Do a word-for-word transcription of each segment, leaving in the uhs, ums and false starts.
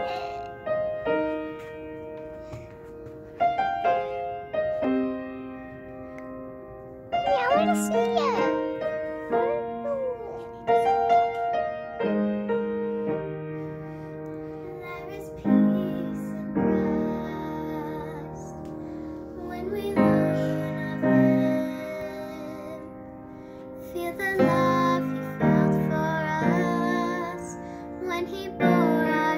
I want to see it. There is peace in Christ when we learn of Him. Feel the love He felt for us when He bore our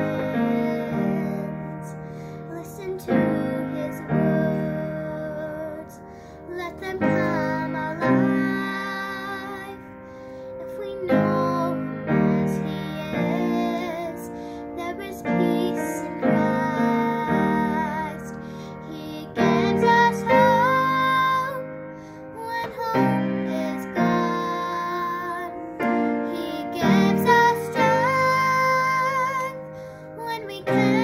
sins. Listen to His words. Let them come alive. If we know Him as He is, there is peace in Christ. He gives us hope when hope is gone. He gives us strength when we can't.